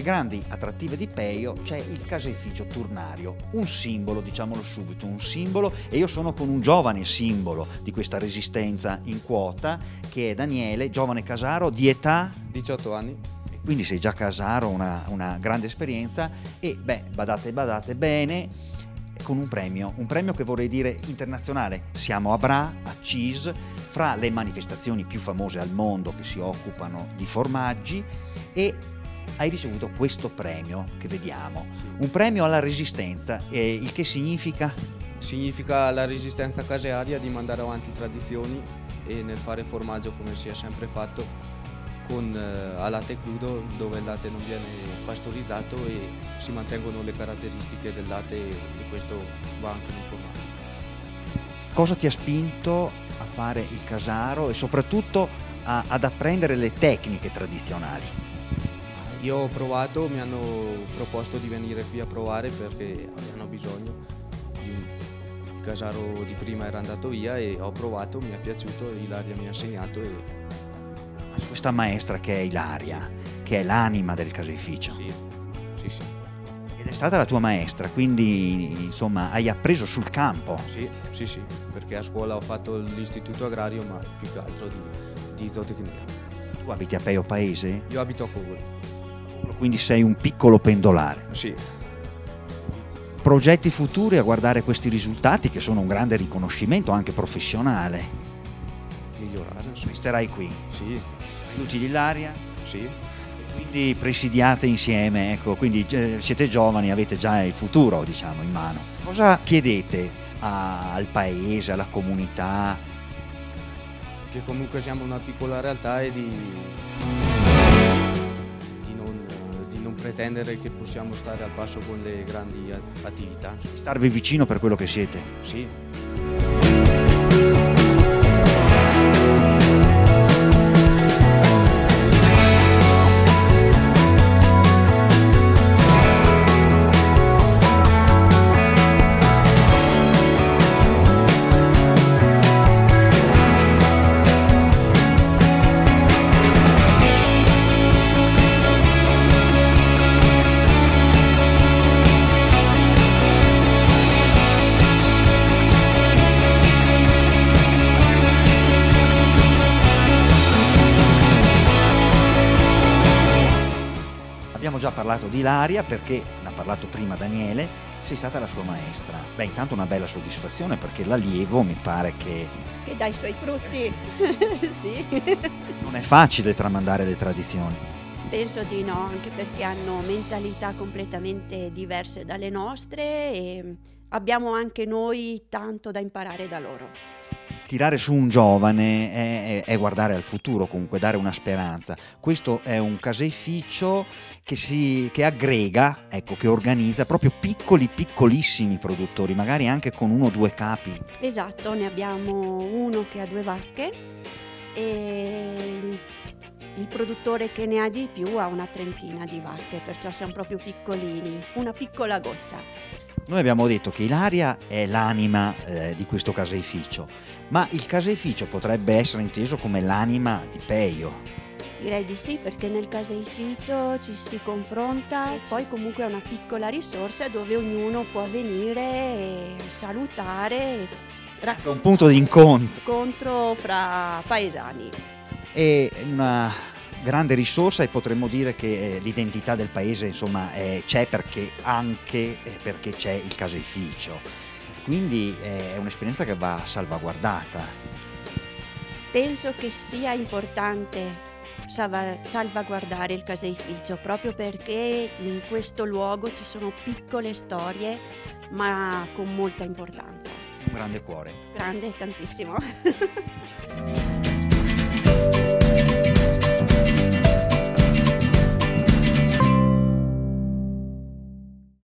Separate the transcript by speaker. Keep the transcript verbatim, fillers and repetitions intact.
Speaker 1: grandi attrattive di Peio c'è il caseificio Turnario, un simbolo, diciamolo subito, un simbolo, e io sono con un giovane simbolo di questa resistenza in quota, che è Daniele, giovane casaro di età
Speaker 2: diciotto anni.
Speaker 1: Quindi sei già casaro, una, una grande esperienza, e beh, badate badate bene, con un premio, un premio che vorrei dire internazionale. Siamo a Bra, a Cis, fra le manifestazioni più famose al mondo che si occupano di formaggi, e hai ricevuto questo premio che vediamo, un premio alla resistenza, eh, il che significa?
Speaker 2: Significa la resistenza casearia di mandare avanti tradizioni e nel fare formaggio come si è sempre fatto, con eh, a latte crudo, dove il latte non viene pastorizzato e si mantengono le caratteristiche del latte, e questo va anche nel formaggio.
Speaker 1: Cosa ti ha spinto a fare il casaro e soprattutto a, ad apprendere le tecniche tradizionali?
Speaker 2: Io ho provato, mi hanno proposto di venire qui a provare perché avevano bisogno. Il casaro di prima era andato via e ho provato, mi è piaciuto, Ilaria mi ha insegnato. E
Speaker 1: questa maestra che è Ilaria, che è l'anima del caseificio.
Speaker 2: Sì, sì, sì.
Speaker 1: Ed è stata la tua maestra, quindi insomma hai appreso sul campo.
Speaker 2: Sì, sì, sì, perché a scuola ho fatto l'istituto agrario, ma più che altro di, di zootecnia.
Speaker 1: Tu abiti a Peio Paese?
Speaker 2: Io abito a Cogoli.
Speaker 1: Quindi sei un piccolo pendolare.
Speaker 2: Sì.
Speaker 1: Progetti futuri a guardare questi risultati, che sono un grande riconoscimento anche professionale?
Speaker 2: Migliorare, insomma.
Speaker 1: Resterai qui?
Speaker 2: Sì.
Speaker 1: Aiuti Ilaria?
Speaker 2: Sì.
Speaker 1: Quindi presidiate insieme, ecco, quindi eh, siete giovani, avete già il futuro, diciamo, in mano. Cosa chiedete a, al paese, alla comunità?
Speaker 2: Che comunque siamo una piccola realtà e di, di, non, di non pretendere che possiamo stare al passo con le grandi attività.
Speaker 1: Starvi vicino per quello che siete?
Speaker 2: Sì.
Speaker 1: Abbiamo già parlato di Ilaria perché ne ha parlato prima Daniele, sei stata la sua maestra. Beh, intanto una bella soddisfazione perché l'allievo mi pare che...
Speaker 3: Che dà i suoi frutti, sì.
Speaker 1: Non è facile tramandare le tradizioni.
Speaker 3: Penso di no, anche perché hanno mentalità completamente diverse dalle nostre e abbiamo anche noi tanto da imparare da loro.
Speaker 1: Tirare su un giovane è, è guardare al futuro, comunque dare una speranza. Questo è un caseificio che, si, che aggrega, ecco, che organizza proprio piccoli, piccolissimi produttori, magari anche con uno o due capi.
Speaker 3: Esatto, ne abbiamo uno che ha due vacche e il, il produttore che ne ha di più ha una trentina di vacche, perciò siamo proprio piccolini, una piccola gozza.
Speaker 1: Noi abbiamo detto che Ilaria è l'anima eh, di questo caseificio, ma il caseificio potrebbe essere inteso come l'anima di Peio.
Speaker 3: Direi di sì, perché nel caseificio ci si confronta e poi comunque è una piccola risorsa dove ognuno può venire e salutare.
Speaker 1: È un punto di incontro.
Speaker 3: Incontro fra paesani.
Speaker 1: È una grande risorsa e potremmo dire che l'identità del paese, insomma, eh, c'è perché anche eh, perché c'è il caseificio. Quindi eh, è un'esperienza che va salvaguardata.
Speaker 3: Penso che sia importante salva- salvaguardare il caseificio proprio perché in questo luogo ci sono piccole storie ma con molta importanza.
Speaker 1: Un grande cuore.
Speaker 3: Grande, tantissimo.